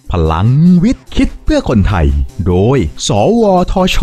พลังวิทย์คิดเพื่อคนไทยโดยสวทช.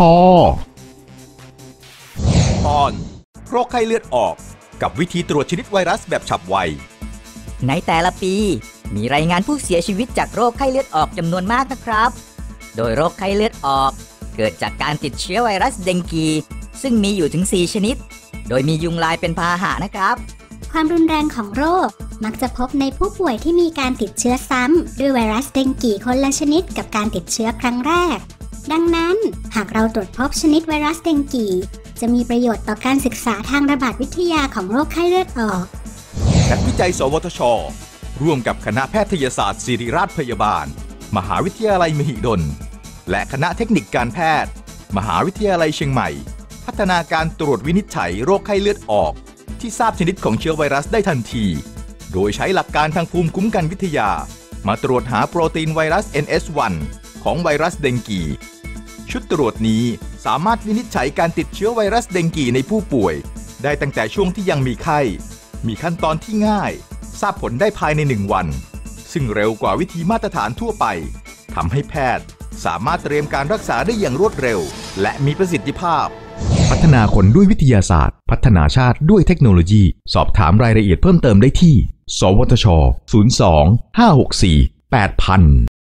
ตอนโรคไข้เลือดออกกับวิธีตรวจชนิดไวรัสแบบฉับไวในแต่ละปีมีรายงานผู้เสียชีวิตจากโรคไข้เลือดออกจำนวนมากนะครับโดยโรคไข้เลือดออกเกิดจากการติดเชื้อไวรัสเดงกีซึ่งมีอยู่ถึง4ชนิดโดยมียุงลายเป็นพาหะนะครับความรุนแรงของโรคมักจะพบในผู้ป่วยที่มีการติดเชื้อซ้ำด้วยไวรัสเดงกีคนละชนิดกับการติดเชื้อครั้งแรกดังนั้นหากเราตรวจพบชนิดไวรัสเดงกีจะมีประโยชน์ต่อการศึกษาทางระบาดวิทยาของโรคไข้เลือดออกนักวิจัยสวทช.ร่วมกับคณะแพทยศาสตร์ศิริราชพยาบาลมหาวิทยาลัยมหิดลและคณะเทคนิคการแพทย์มหาวิทยาลัยเชียงใหม่พัฒนาการตรวจวินิจฉัยโรคไข้เลือดออกที่ทราบชนิดของเชื้อไวรัสได้ทันทีโดยใช้หลักการทางภูมิคุ้มกันวิทยามาตรวจหาโปรตีนไวรัส NS1 ของไวรัสเดงกีชุดตรวจนี้สามารถวินิจฉัยการติดเชื้อไวรัสเดงกีในผู้ป่วยได้ตั้งแต่ช่วงที่ยังมีไข้มีขั้นตอนที่ง่ายทราบผลได้ภายใน1วันซึ่งเร็วกว่าวิธีมาตรฐานทั่วไปทำให้แพทย์สามารถเตรียมการรักษาได้อย่างรวดเร็วและมีประสิทธิภาพพัฒนาคนด้วยวิทยาศาสตร์พัฒนาชาติด้วยเทคโนโลยีสอบถามรายละเอียดเพิ่มเติมได้ที่สวทช. 02 564 8000